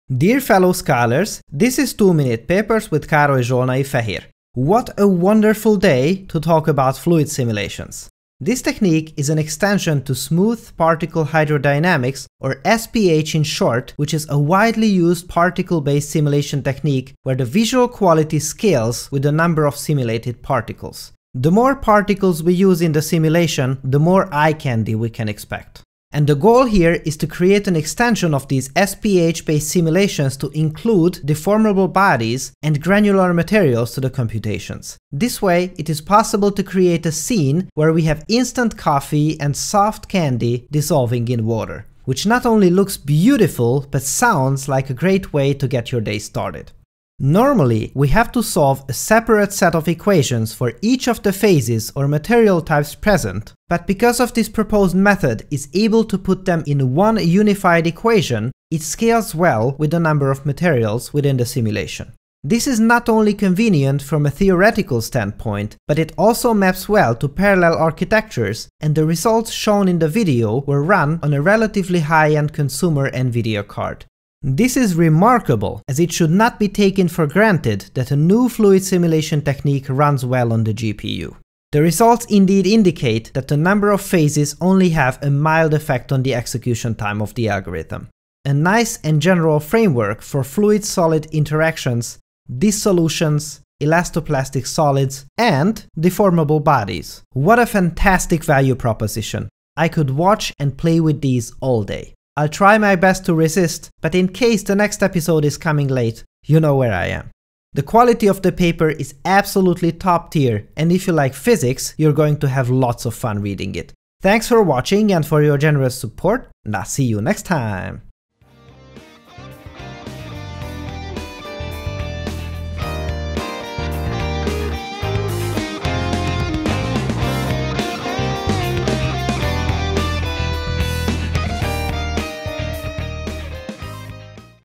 Dear fellow scholars, this is 2-Minute Papers with Károly Zsolnai Fehér. What a wonderful day to talk about fluid simulations. This technique is an extension to smooth particle hydrodynamics, or SPH in short, which is a widely used particle-based simulation technique where the visual quality scales with the number of simulated particles. The more particles we use in the simulation, the more eye candy we can expect. And the goal here is to create an extension of these SPH-based simulations to include deformable bodies and granular materials to the computations. This way, it is possible to create a scene where we have instant coffee and soft candy dissolving in water, which not only looks beautiful, but sounds like a great way to get your day started. Normally, we have to solve a separate set of equations for each of the phases or material types present, but because of this proposed method is able to put them in one unified equation, it scales well with the number of materials within the simulation. This is not only convenient from a theoretical standpoint, but it also maps well to parallel architectures, and the results shown in the video were run on a relatively high-end consumer NVIDIA card. This is remarkable, as it should not be taken for granted that a new fluid simulation technique runs well on the GPU. The results indeed indicate that the number of phases only have a mild effect on the execution time of the algorithm. A nice and general framework for fluid-solid interactions, dissolutions, elastoplastic solids, and deformable bodies. What a fantastic value proposition! I could watch and play with these all day. I'll try my best to resist, but in case the next episode is coming late, you know where I am. The quality of the paper is absolutely top tier, and if you like physics, you're going to have lots of fun reading it. Thanks for watching and for your generous support, and I'll see you next time!